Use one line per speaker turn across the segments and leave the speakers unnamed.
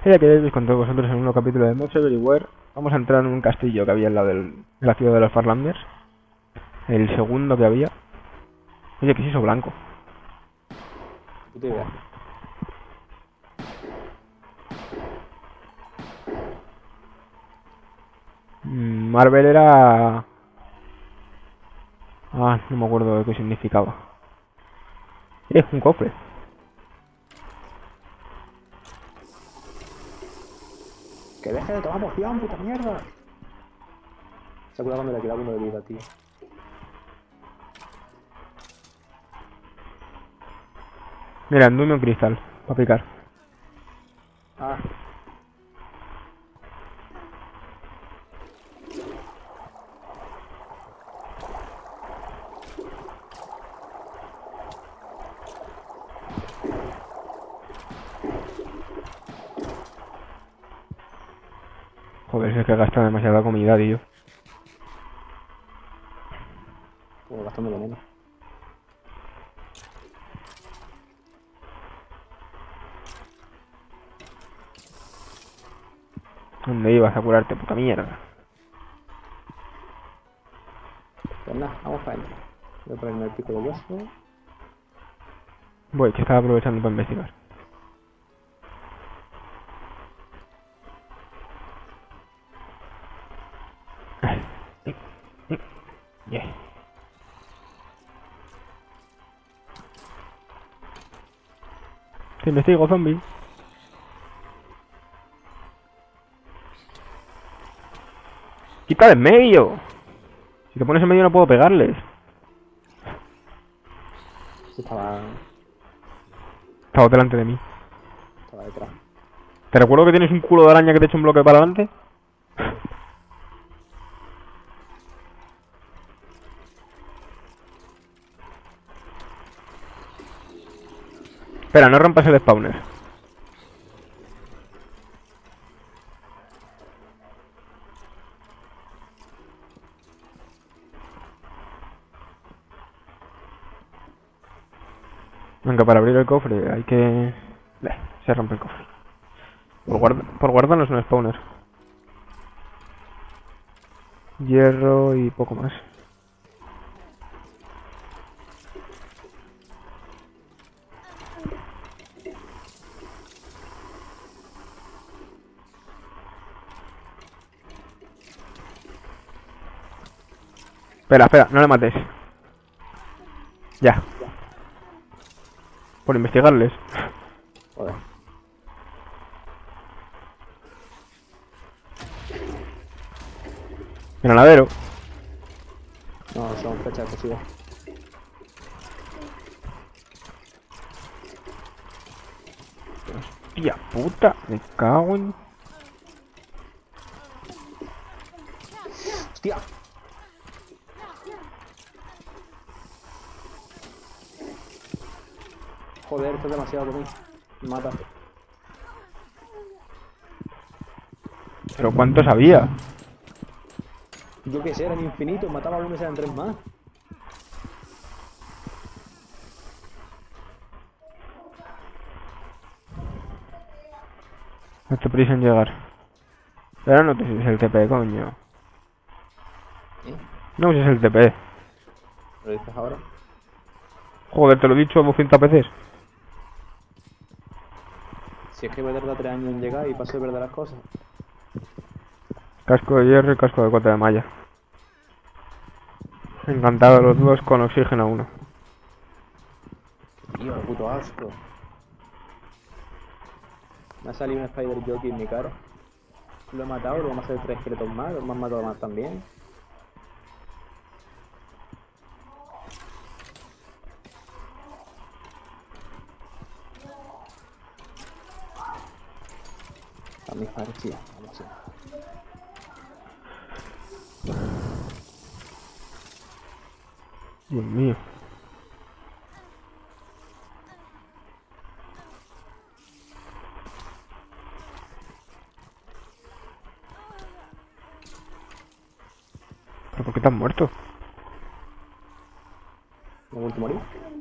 Ya que habéis con todos vosotros en un nuevo capítulo de Mods Everywhere. Vamos a entrar en un castillo que había al lado de la ciudad de los Farlanders. El segundo que había. Oye, ¿qué es eso blanco?
Puta idea.
Marvel era... Ah, no me acuerdo de qué significaba. Es un cofre.
¡Que deje de tomar poción, puta mierda! Se acuerda cuando le quedaba uno de vida, tío.
Mira, endumio cristal, para picar.
Ah.
Joder, es que gasta demasiada comida, tío.
Como gastándolo menos.
¿Dónde ibas a curarte, puta mierda?
Pues nada, vamos para adentro. Voy a ponerme el pico de hueso.
Voy, que estaba aprovechando para investigar. Yeah. Te investigo, zombie. ¡Quita de en medio! Si te pones en medio no puedo pegarles.
Estaba
Estaba delante de mí.
detrás.
¿Te recuerdo que tienes un culo de araña que te echa un bloque para adelante? Espera, no rompas el spawner. Aunque para abrir el cofre hay que... se rompe el cofre. Por guardarnos un spawner. Hierro y poco más. Espera, espera, no le mates. Ya. Por investigarles.
Joder.
Granadero.
No, son flechas cosidas.
Hostia puta, me cago en...
¡Hostia! Joder, esto es demasiado por mí. Me mata.
Pero ¿cuántos había?
Yo qué sé, eran infinitos. Mataba a uno y se eran tres más.
Hazte prisa en llegar. Pero no te uses el TP, coño.
¿Eh?
No uses el TP.
¿Lo dices ahora?
Joder, te lo he dicho 200 veces.
Si es que me tarda 3 años en llegar y paso de perder las cosas.
Casco de hierro y casco de cota de malla. Encantado los dos con oxígeno 1.
Tío, puto asco. Me ha salido un Spider Jockey en mi cara. Lo he matado, luego me ha salido 3 esqueletos más, me han matado más también. A mis padres, tío, vamos a ver.
Dios mío. ¿Pero por qué te has muerto?
¿Me he vuelto a morir?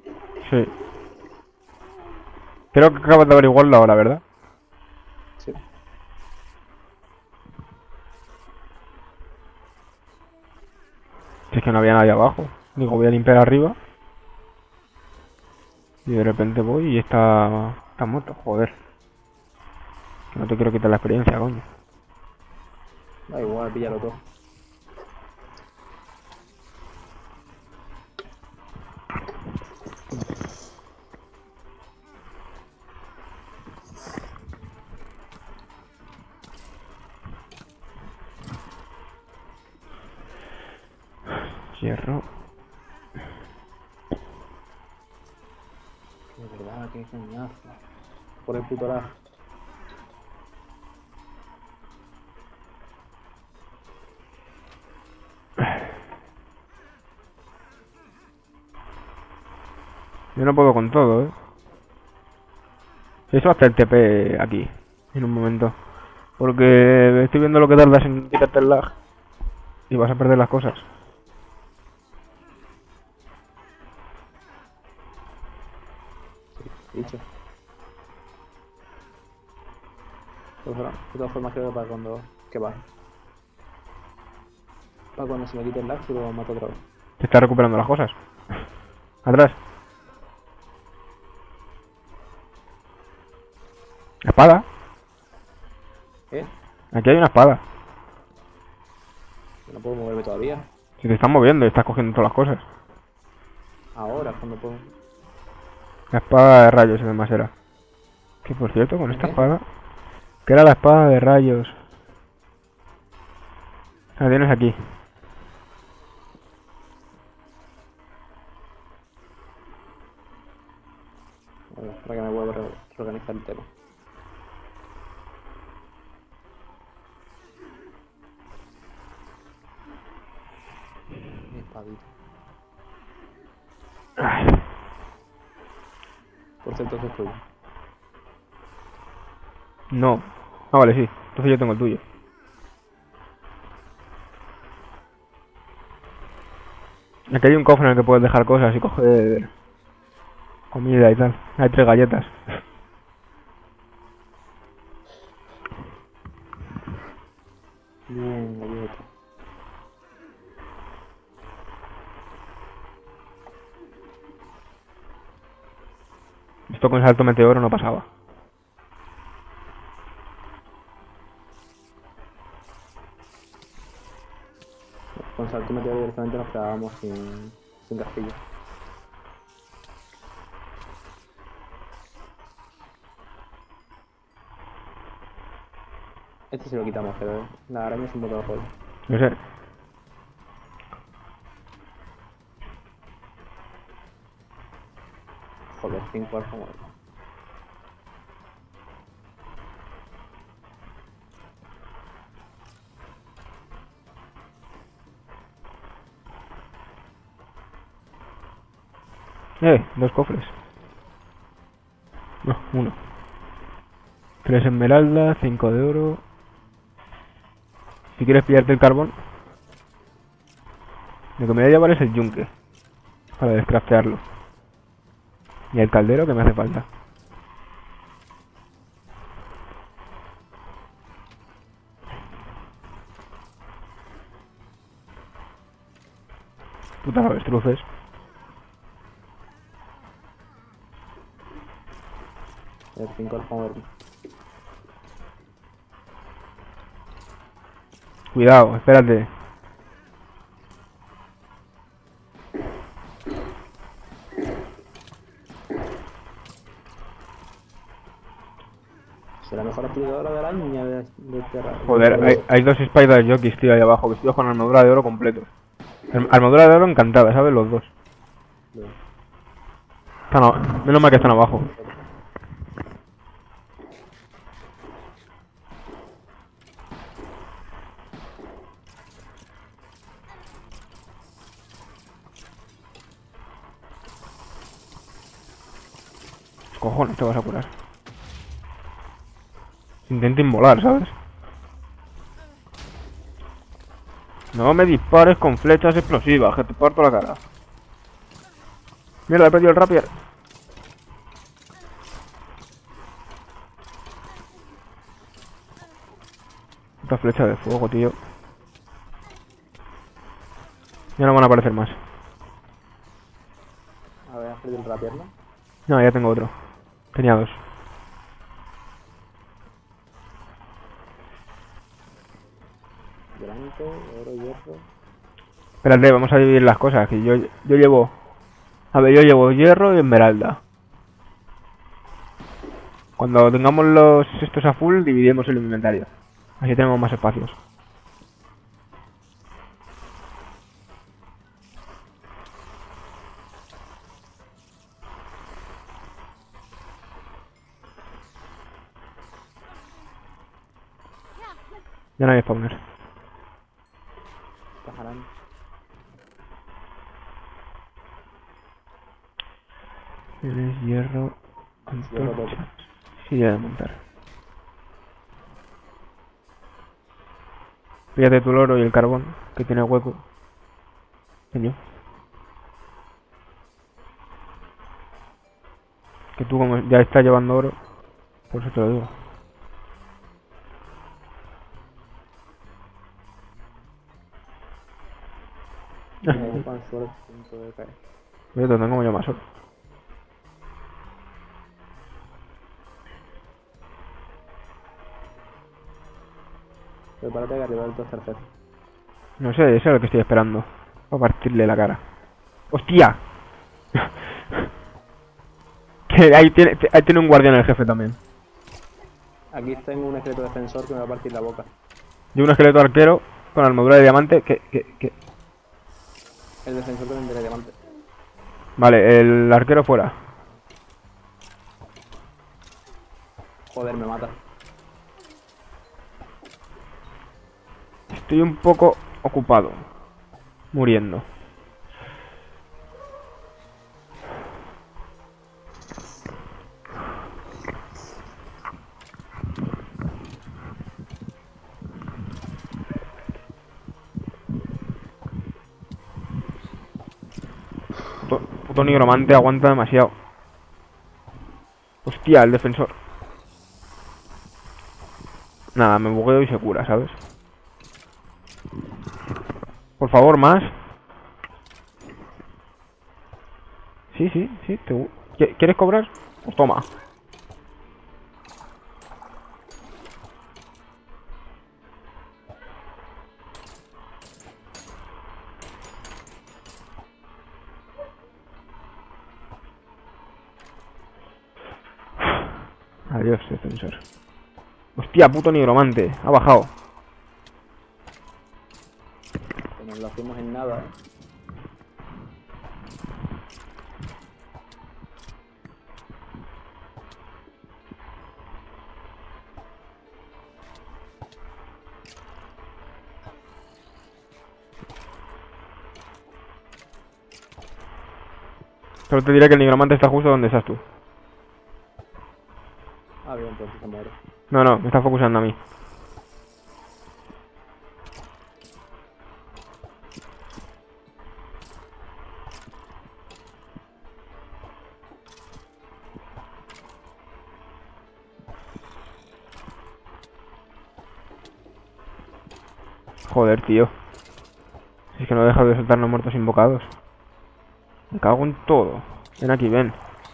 Sí. Creo que acabas de averiguarlo ahora, ¿verdad?
Sí.
Si es que no había nadie abajo. Digo, voy a limpiar arriba. Y de repente voy y está muerto. Joder. Que no te quiero quitar la experiencia, coño.
Da igual, píllalo todo.
Hierro.
De verdad, qué coñazo. Por el puto lag.
Yo no puedo con todo, ¿eh? Eso hasta el TP aquí, en un momento. Porque estoy viendo lo que tardas en quitarte el lag. Y vas a perder las cosas.
Dicho. Pues bueno, de todas formas creo que para cuando... ¿Qué va? Para cuando se me quite el lag, se lo mato otra vez.
Te estás recuperando las cosas. Atrás. Espada.
¿Eh?
Aquí hay una espada.
No puedo moverme todavía.
Si te estás moviendo y estás cogiendo todas las cosas.
Ahora, cuando puedo...
La espada de rayos además era. Que por cierto, con esta
¿Qué?
espada... Que era la espada de rayos. La tienes aquí.
A ver, para que me vuelva a reorganizar el tema. Espadita.
Ay.
Por cierto, eso es tuyo.
No. Ah, vale, sí. Entonces yo tengo el tuyo. Aquí hay un cofre en el que puedes dejar cosas y coger comida y tal. Hay 3 galletas.
Bien, galleta.
Esto con salto meteoro no pasaba.
Con salto meteoro directamente nos quedábamos sin castillo. Este se lo quitamos, pero la araña es un botón de juego.
No sé.
Joder, 5 alfa muerto.
Dos cofres. No, uno. 3 esmeraldas, 5 de oro. Si quieres pillarte el carbón. Lo que me voy a llevar es el yunque. Para descraftearlo. Y el caldero que me hace falta. Putas avestruces.
El 5 alfa muerto.
Cuidado, espérate.
Será mejor aplicadora de araña de tierra.
Joder, hay 2 Spider Jockeys, tío, ahí abajo, vestidos con armadura de oro completo. Armadura de oro encantada, ¿sabes? Los dos.
Bien.
Menos mal que están abajo. Cojones, te vas a curar. Intenten volar, ¿sabes? No me dispares con flechas explosivas, que te parto la cara. Mierda, he perdido el rapier. Otra flecha de fuego, tío. Ya no van a aparecer más.
A ver, ¿has perdido la pierna?
No, ya tengo otro. Tenía dos.
Delante, oro, hierro.
Espérate, vamos a dividir las cosas. Que yo llevo... A ver, yo llevo hierro y esmeralda. Cuando tengamos los estos a full, dividimos el inventario. Así tenemos más espacios. Ya no hay spawner.
Pajarán.
Tienes hierro,
Hierro
antorchas. Sí, ya de montar. Fíjate tu oro y el carbón, que tiene hueco. Coño. Que tú como ya estás llevando oro, por eso te lo digo.
Me ocupan solo punto de caer.
Yo tengo como yo más oro.
Prepárate que arriba del tercer jefe.
No sé, eso es lo que estoy esperando. Para partirle la cara. ¡Hostia! Que ahí tiene un guardián el jefe también.
Aquí tengo un esqueleto defensor que me va a partir la boca.
Y un esqueleto arquero con armadura de diamante que...
El defensor también tiene diamante.
Vale, el arquero fuera.
Joder, me mata.
Estoy un poco ocupado. Muriendo. Puto nigromante aguanta demasiado. Hostia, el defensor. Nada, me bugueo y se cura, ¿sabes? Por favor, más. Sí. ¿Quieres cobrar? Pues toma. Adiós, defensor. Hostia, puto nigromante. Ha bajado.
Que nos lo hacemos en nada,
Solo te diré que el nigromante está justo donde estás tú.
Ah, bien, pues se muere.
No, me está focusando a mí. Joder, tío. Si es que no he dejado de soltar los muertos invocados. Me cago en todo. Ven aquí, ven.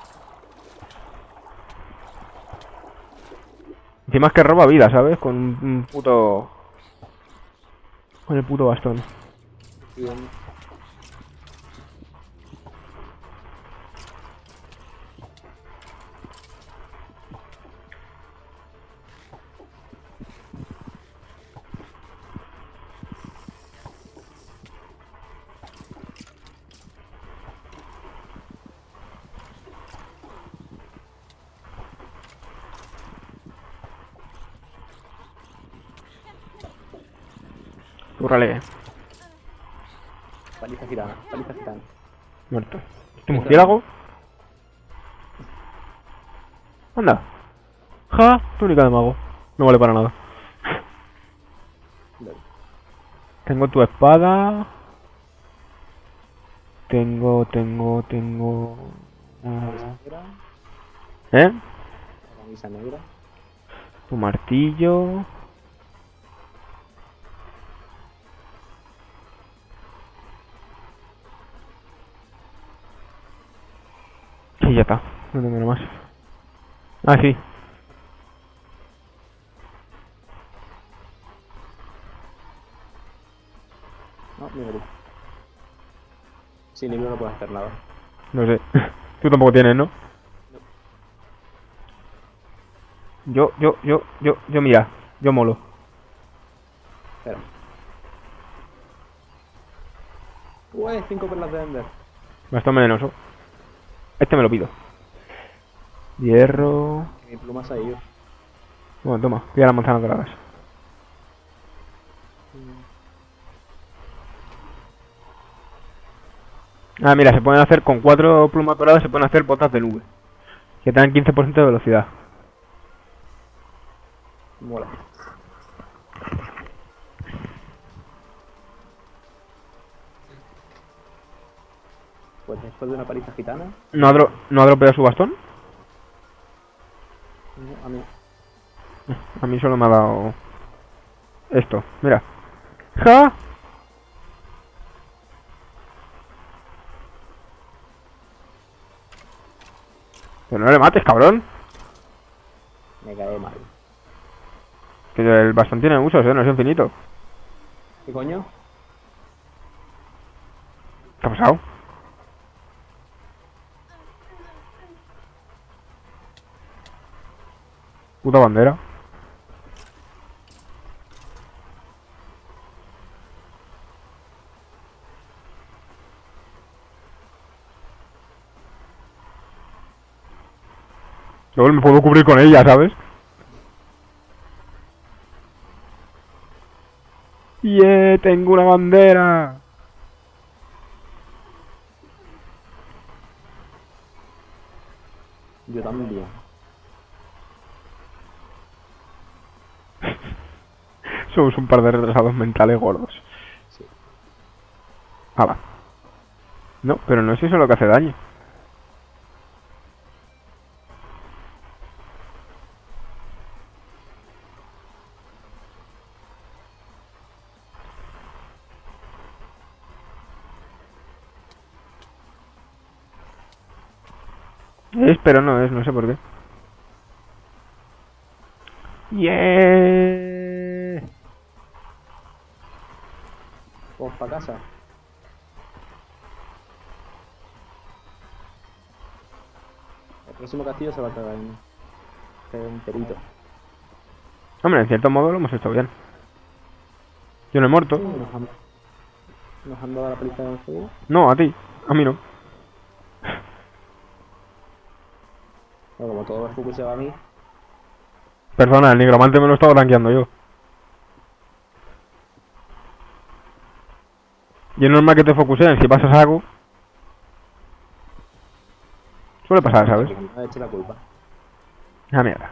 Encima es que roba vida, ¿sabes? Con un puto... Con el puto bastón.
Bien.
Cúrrale.
Paliza gitana, paliza gitana.
Muerto. ¿Este murciélago? Anda. Ja, túnica de mago. No vale para nada.
Vale.
Tengo tu espada. Tengo...
Camisa negra,
¿Eh?
camisa negra.
Tu martillo. Y ya está. No tengo nada más. Ah, sí.
No, mira tú. Sin libro no puedes hacer nada.
No sé. Tú tampoco tienes, ¿no? Yo, mira. Yo molo.
Espera. Ué, 5 perlas de Ender.
Bastón venenoso. Este me lo pido. Hierro.
Mi pluma se ha ido.
Bueno, toma. Pilla las manzanas doradas. Ah, mira, se pueden hacer con 4 plumas doradas, se pueden hacer botas de nube. Que te dan 15% de velocidad.
Mola. Pues después de una paliza gitana,
¿No ha dropeado su bastón?
no, a mí.
A mí solo me ha dado... esto, mira. ¡Ja! Pero no le mates, cabrón.
Me cae mal.
Que el bastón tiene usos, no es infinito.
¿Qué coño?
¿Qué ha pasado? Puta bandera. Luego me puedo cubrir con ella, ¿sabes? ¡Yeah! ¡Tengo una bandera!
Yo también.
Somos un par de retrasados mentales gordos.
Sí.
Ah, va. No, pero no es eso lo que hace daño. Pero no es, no sé por qué. ¡Yeah!
Vamos para casa. El próximo castillo se va a cagar en perito.
Hombre, en cierto modo lo hemos hecho bien. Yo no he muerto.
Sí, nos han dado la paliza de fuego.
No, a ti. A mí no.
Pero como todo el focus se va a mí,
Perdona, el nigromante me lo estaba rankeando yo. Y es normal que te focuseen si pasas algo. Suele pasar, ¿sabes?
me ha hecho la culpa.
Ah, mierda.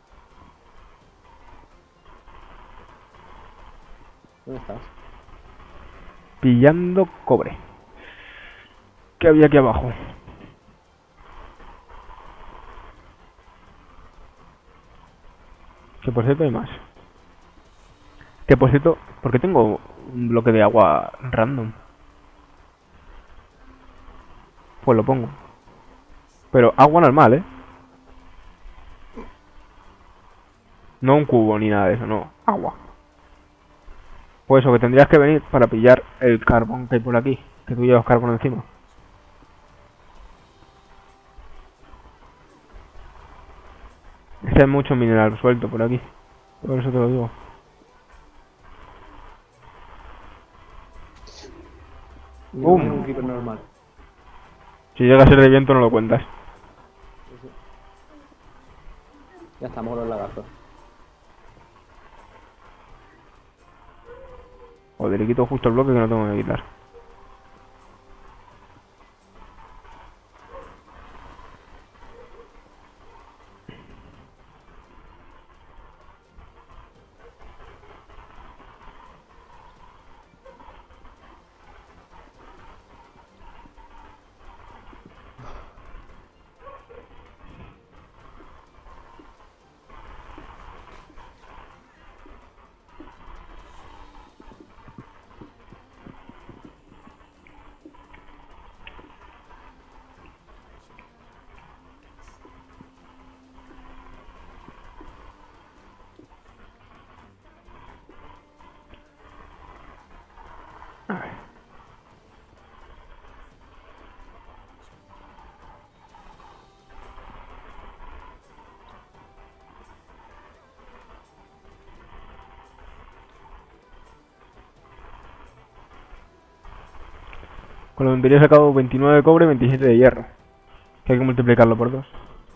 ¿Dónde estás?
Pillando cobre. ¿Qué había aquí abajo? Que por cierto hay más. Que por cierto, ¿por qué tengo un bloque de agua random? Pues lo pongo. Pero agua normal, ¿eh? No un cubo ni nada de eso, no. Agua. Pues eso, que tendrías que venir para pillar el carbón que hay por aquí. Que tú llevas carbón encima. Es que hay mucho mineral suelto por aquí. Por eso te lo digo.
Un creeper normal.
Si llega a ser de viento no lo cuentas.
Ya estamos con los lagartos.
Joder, le quito justo el bloque que no tengo que quitar. Con la tontería he sacado 29 de cobre y 27 de hierro. Que hay que multiplicarlo por 2.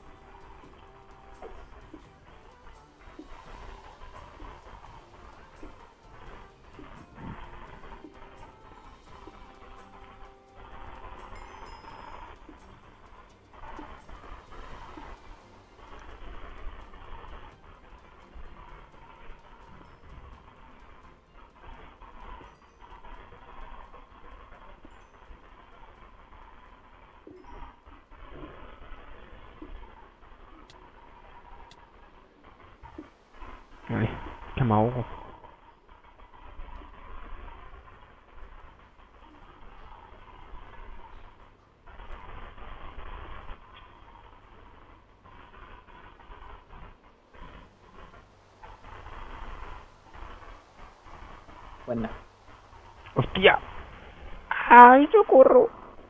Ay, que me ahogo.
Pues nada.
¡Hostia! ¡Ay, socorro!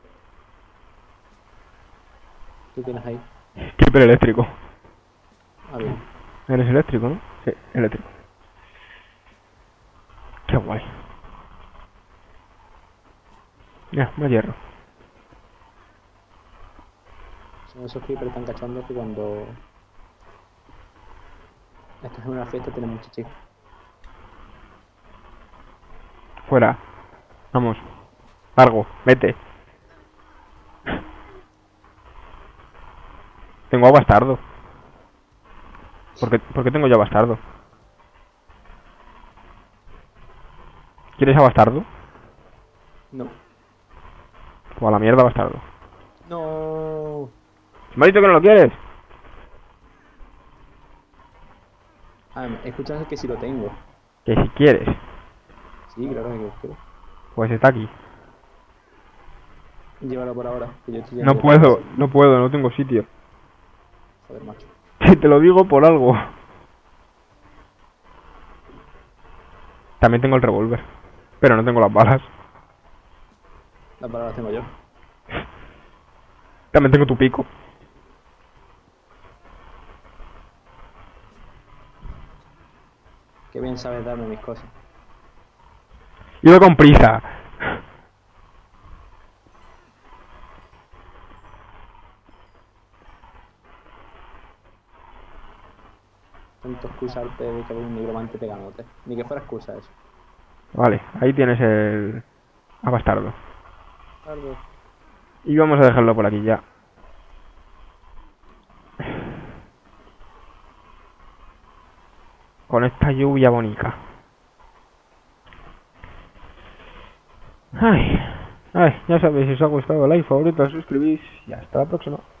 ¿Qué tienes ahí?
Creeper eléctrico.
A ver.
Eres eléctrico, ¿no? Sí, eléctrico. Qué guay. Ya, más hierro.
Son esos creepers tan cachondos que cuando estás en una fiesta tienes mucha chica.
Fuera. Vamos. Largo. Vete. Tengo a bastardo. ¿Por qué tengo ya bastardo? ¿Quieres a bastardo?
No.
O a la mierda bastardo.
No.
¿Me has dicho que no lo quieres?
Ah, he escuchado que si lo tengo.
Que si quieres.
Sí, claro que quiero.
Pues está aquí.
Llévalo por ahora. Que yo estoy
No puedo, no puedo, no tengo sitio.
Joder, macho.
Te lo digo por algo. También tengo el revólver. Pero no tengo las balas.
Las palabras tengo yo.
También tengo tu pico.
Qué bien sabes darme mis cosas.
Iba con prisa.
Tanto excusarte de que hay un nigromante pegándote. Ni que fuera excusa eso.
Vale, ahí tienes el... a bastardo.
Claro.
Y vamos a dejarlo por aquí ya. Con esta lluvia bonita. Ay, ya sabéis, si os ha gustado, like, favorito, suscribís y hasta la próxima.